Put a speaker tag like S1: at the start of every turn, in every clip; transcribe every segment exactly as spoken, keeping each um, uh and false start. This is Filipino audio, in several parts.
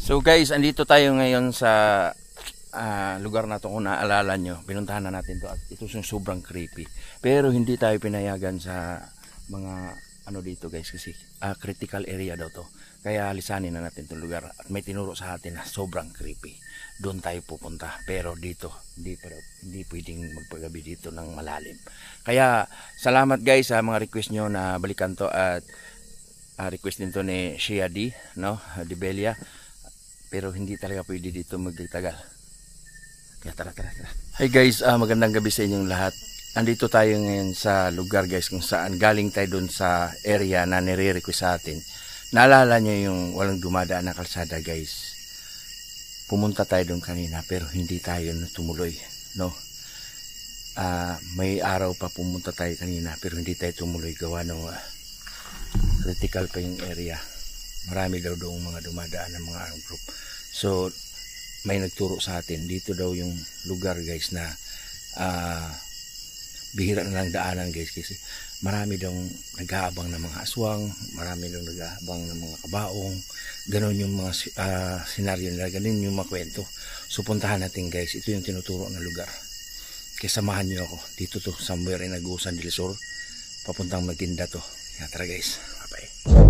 S1: So guys, andito tayo ngayon sa uh, lugar na to. Kung naalala nyo, pinuntahan na natin to at ito yung sobrang creepy. Pero hindi tayo pinayagan sa mga ano dito guys, kasi uh, critical area daw to. Kaya lisanin na natin itong lugar at may tinuro sa atin na sobrang creepy. Doon tayo pupunta, pero dito hindi, pa, hindi pwedeng magpagabi dito ng malalim. Kaya salamat guys sa mga request nyo na balikan to at uh, request din to ni Shia D, no? Debelia. Pero hindi talaga pwede dito magtagal. Kaya tara tara tara. Hi guys, uh, magandang gabi sa inyong lahat. Andito tayo ngayon sa lugar guys kung saan galing tayo doon sa area na nire-request sa atin. Naalala nyo yung walang dumadaan na kalsada guys. Pumunta tayo doon kanina pero hindi tayo tumuloy, no? Uh, may araw pa pumunta tayo kanina pero hindi tayo tumuloy gawa ng uh, critical pa yung area. Marami daw doong mga dumadaan ng mga group. So may nagturo sa atin dito daw yung lugar guys na uh, bihira na lang daanan guys, kasi marami daw nag-aabang ng mga aswang, marami daw nag-aabang ng mga kabaong, ganon yung mga uh, senaryo nila, ganon yung mga kwento. So puntahan natin guys, ito yung tinuturo na lugar. Kaya samahan nyo ako dito to, somewhere in Agusan del Sur, papuntang Matinda to. Kaya tara guys, bye.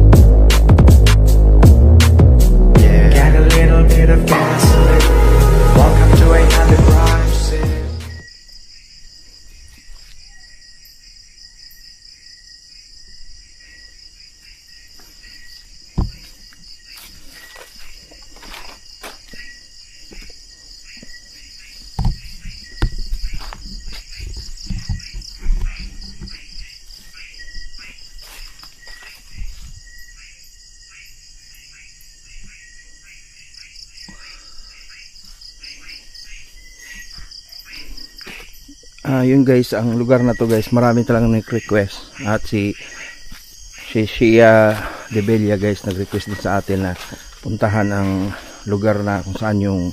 S1: Yeah. Got a little bit of gasoline. Welcome to another crime scene. Ah, yun guys, ang lugar na to guys, marami talagang nag-request at si si Shia Debelia guys nag-request din sa atin na puntahan ang lugar na kung saan yung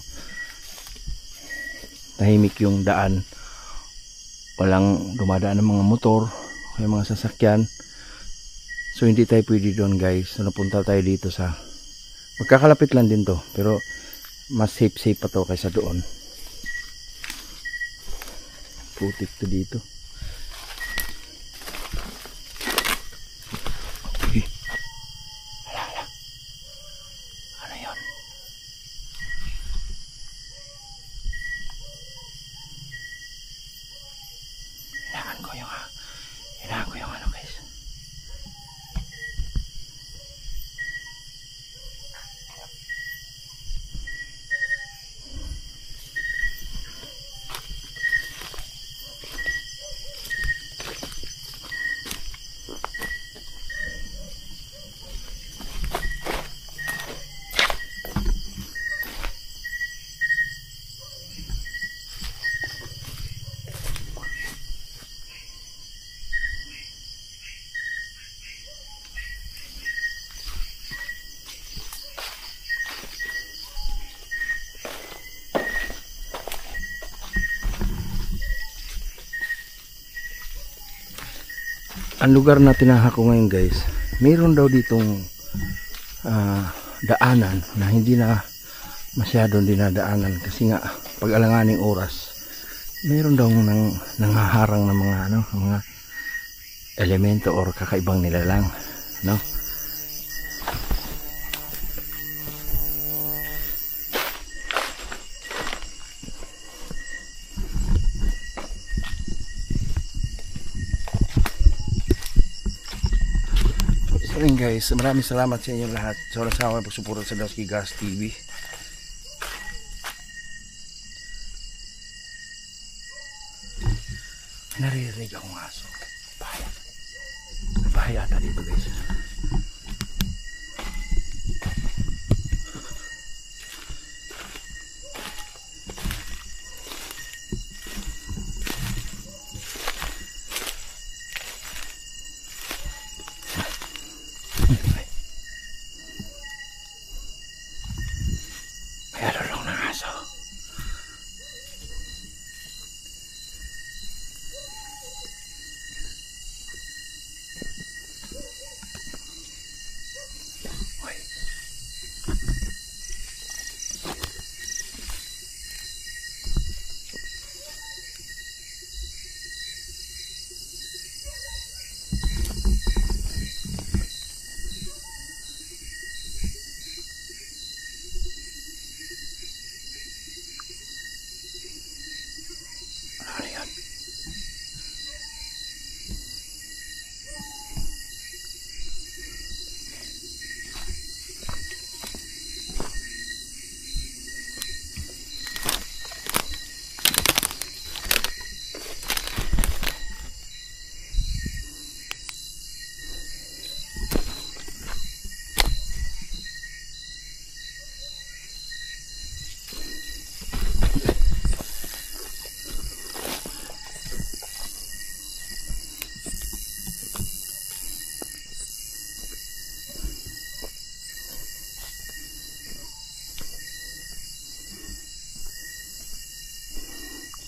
S1: tahimik yung daan, walang dumadaan ng mga motor, may mga sasakyan. So hindi tayo pwede doon guys. So napunta tayo dito sa magkakalapit lang din to, pero mas safe safe pa to kaysa doon. Putik to dito. Okay. Hala, hala. Ano yun? Kailangan ko yung kailangan ko yung ano guys. Ang lugar na tinahak ko ngayon guys, mayroon daw ditong uh, daanan na hindi na masyadong dinadaanan kasi nga pag alanganing oras mayroon daw nang nanghaharang ng mga ano, mga elemento or kakaibang nilalang, no? So yun guys, maraming salamat sa inyo lahat sa walang sawang pagsuporta sa Dosky Gas T V. Naririnig akong aso. Bahaya. Bahaya ata dito guys.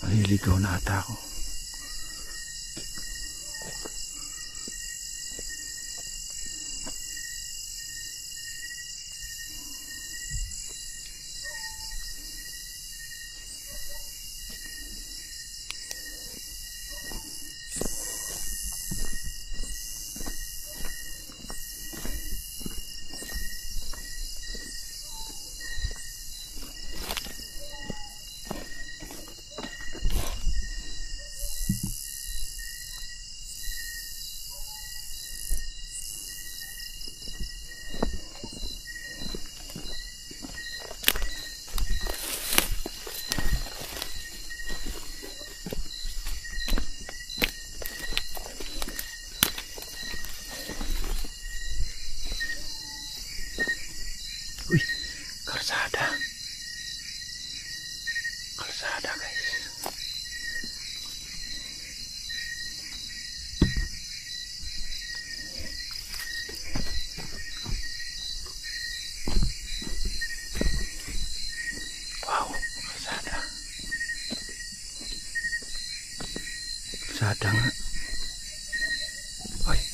S1: Naliligaw na ata ako. Uy, kalsada. Kalsada, guys. Wow, kalsada. Kalsada nga. Uy.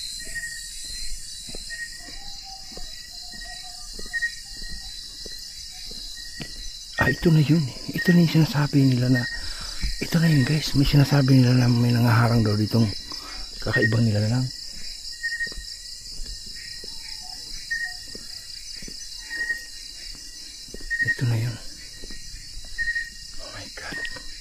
S1: Ah, ito na yun. Ito na yung sinasabi nila na ito na yun, guys. May sinasabi nila na may nangaharang daw ditong kakaibang nila na lang. Ito na yun. Oh my God.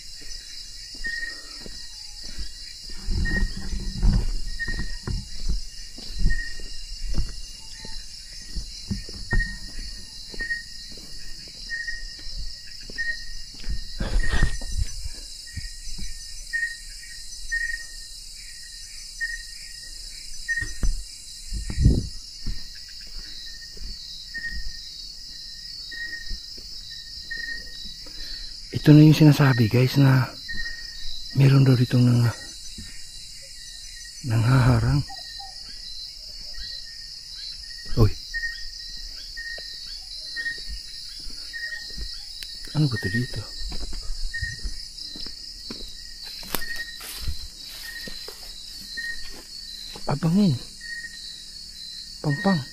S1: Ito na yung sinasabi, guys, na meron daw dito ng nanghaharang. Uy. Ano ba ito dito? Abangin. Pangpang.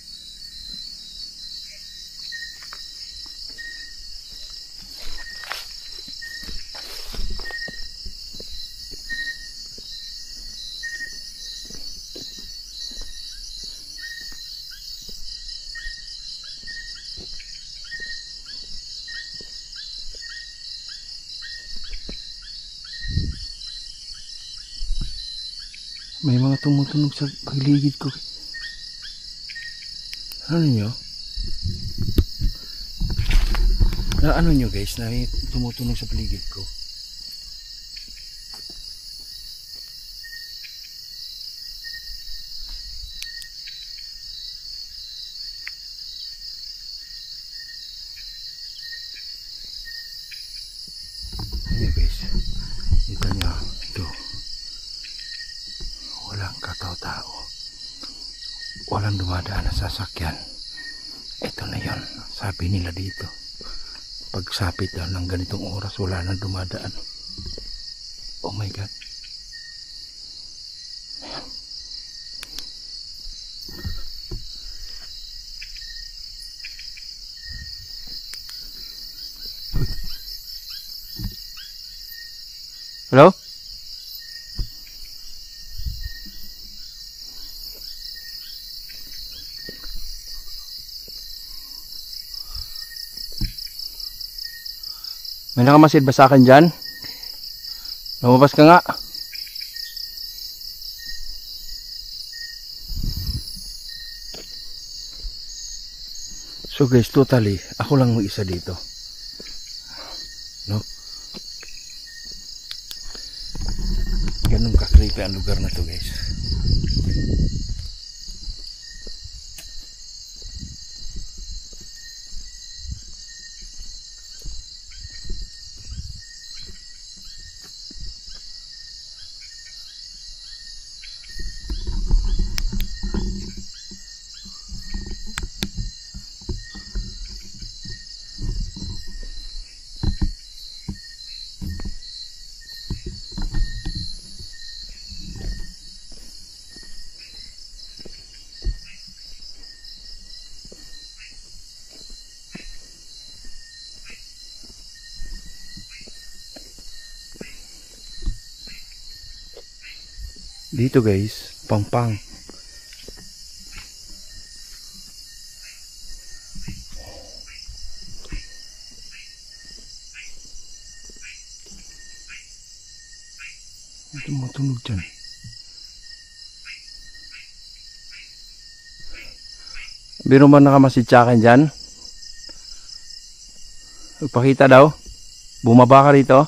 S1: May mga tumutunog sa paligid ko. Ano nyo? Na ano nyo, guys, na may tumutunog sa paligid ko? Ayan, guys. Ito nyo. Ito. Walang katao-tao. Walang dumadaan na sasakyan. Ito na yon. Sabi nila dito. Pagsapit daw ng ganitong oras, wala nang dumadaan. Oh my God. Ayan. Hello? May nakamasid ba sa akin dyan? Lumabas ka nga. So guys, totally, ako lang mag-isa dito. No? Ganun ka-creepy ang lugar na to, guys. Dito guys, pang-pang. Ito matunog dyan. Biro man nakamasidsakan dyan. Magpakita daw. Bumaba ka rito.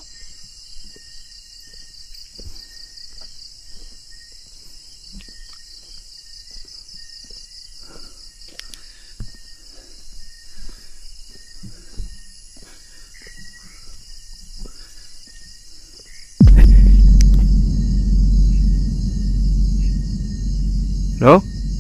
S1: Hello?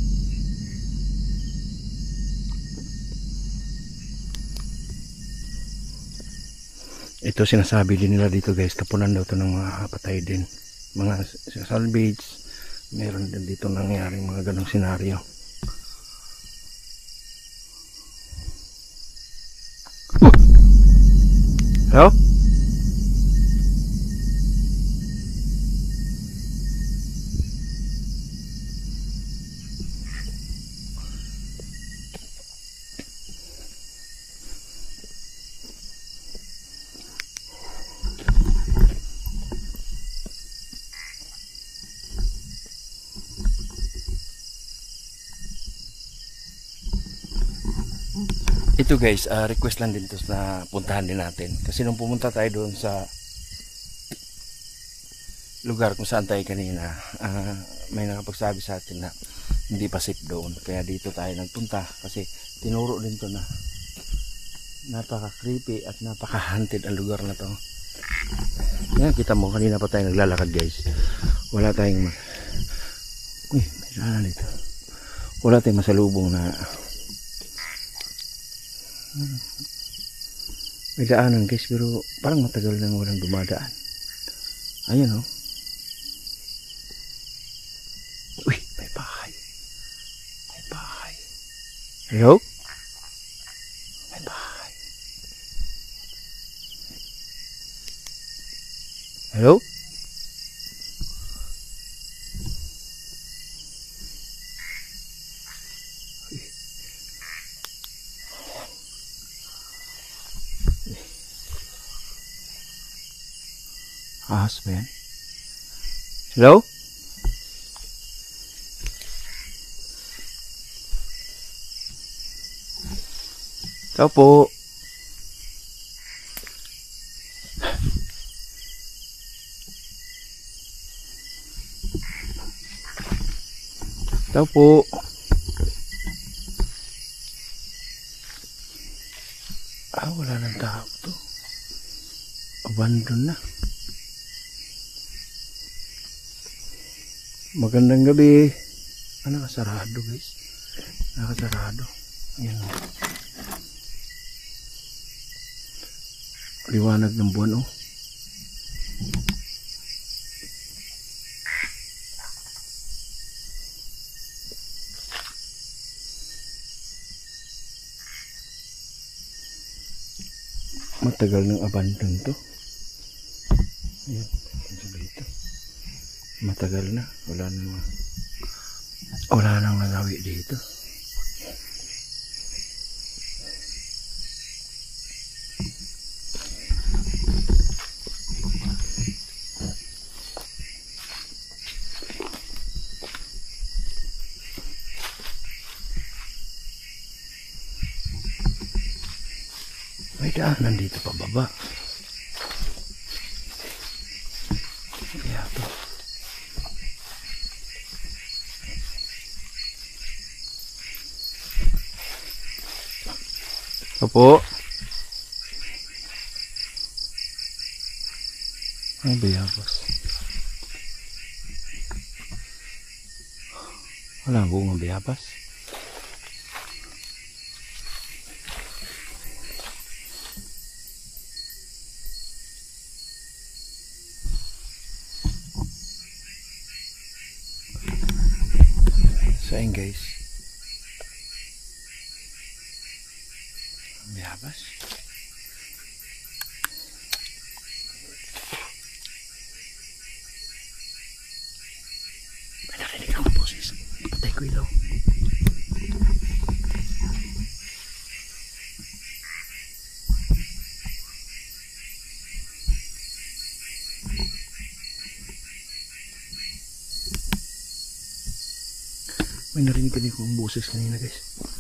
S1: Ito sinasabi din nila dito guys, tapunan daw ito ng mga patay din, mga salvage. Meron din dito nangyaring mga ganong senaryo. Hello? Ito guys, uh, request lang din to na puntahan din natin. Kasi nung pumunta tayo doon sa lugar kung saan tayo kanina, uh, may nakapagsabi sa atin na hindi pa safe doon. Kaya dito tayo nagpunta kasi tinuro din to na napaka creepy at napaka haunted ang lugar na to. Yan, kita mo kanina pa tayo naglalakad guys. Wala tayong uy, may sana dito. Wala tayong masalubong na may daanan guys, pero parang matagal nang walang dumadaan. Ayan o. Oh. Uy, may bahay. May bahay. Hello? May bahay. Hello? Ahas ba yan? Hello? Tao po. Tao po. Ah, wala nang tao to. Abandon na. Magandang gabi. Ah, nakasarado guys. Nakasarado. Ayan o. Liwanag ng buwan o. Matagal ng abandon to. Ayan. Matagal na, wala nang wala nang nagawi dito. May daanan dito pababa. Kaya to. Opo. Ang bayabas. Wala ang bungang bayabas. So ayun guys. Ang bayabas. ko ilaw. May narinig kanina kong boses kanina guys.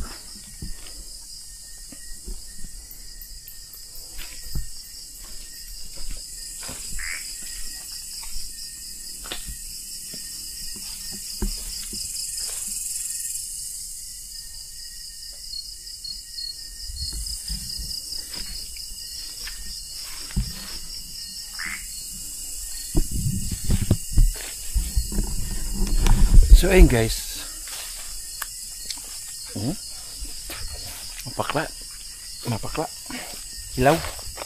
S1: So ayun guys, hmm? mapakla, mapakla, ilaw.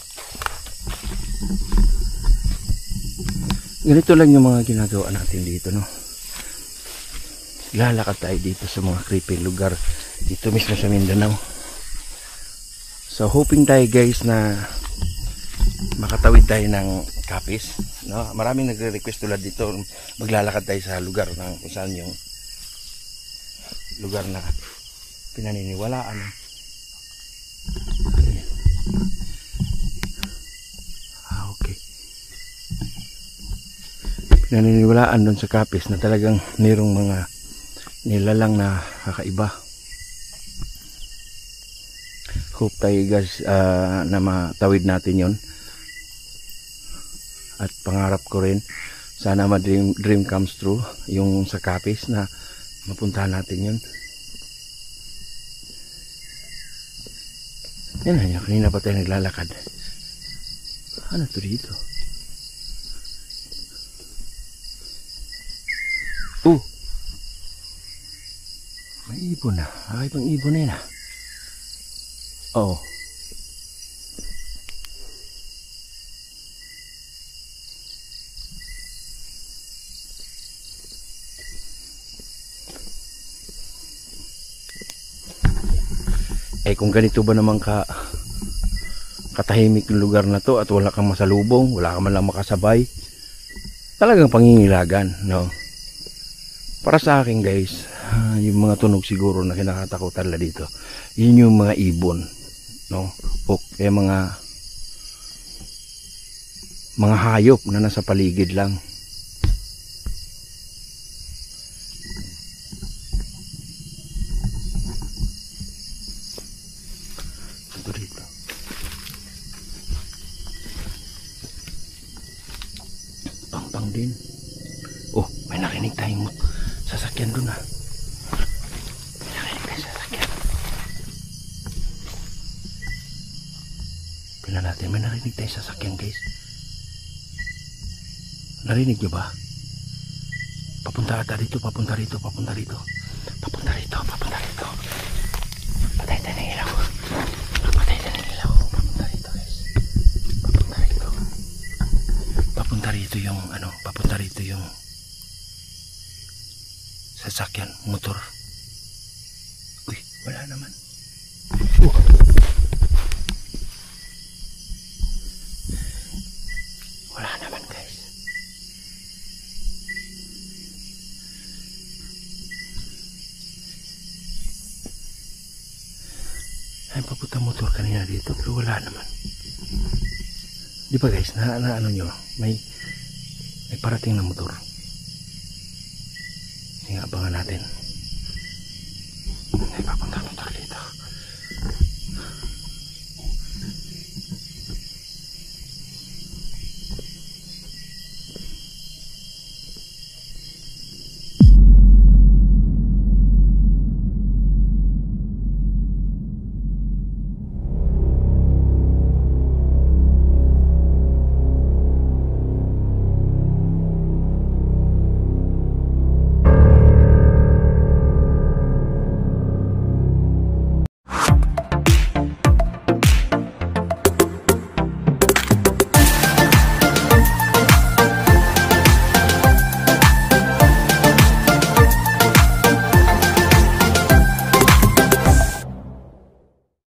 S1: Ganito lang yung mga ginagawa natin dito, no? Lalakad tayo dito sa mga creepy lugar dito mismo sa Mindanao. So hoping tayo guys na makatawid tayo ng Capiz, no? Maraming nagre-request tulad dito, maglalakad tayo sa lugar ng kung saan yung lugar na pinaniniwalaan. Ah, okay. Pinaniniwalaan doon sa Capiz na talagang mayroong mga nilalang na kakaiba. Hope tayo guys uh, na matawid natin yon. At pangarap ko rin sana ma dream, dream comes true yung sa Capiz na mapuntahan natin yun. Yan na, kanina pa tayo naglalakad. Ano to dito? Oh, may ibon na. Ay, pang ibon na yun ah. Oo. Eh kung ganito ba naman ka katahimik ng lugar na to at wala kang masalubong, wala kang man lang makasabay, talagang pangingilagan, no? Para sa akin guys, yung mga tunog siguro na kinakatakutan nila dito, yun yung mga ibon, no? O kaya mga mga hayop na nasa paligid lang. Dito. Pang-pang din. Oh, may nakinig tayong sasakyan doon ah. May nakinig tayong sasakyan. Pila natin, may narinig tayong sasakyan guys. Narinig nyo ba? Papunta ata dito, papunta rito, papunta rito. Papunta rito, papunta rito. Patay tayo ng ilaw. Papunta rito yung ano, papunta rito yung sasakyan, motor. Uy, wala naman. Uh. Wala naman guys. Ay, papunta motor kanina dito pero wala naman. Di ba guys, na, na ano nyo, may may parating na motor. Hindi nga abangan natin. May papunta motor dito.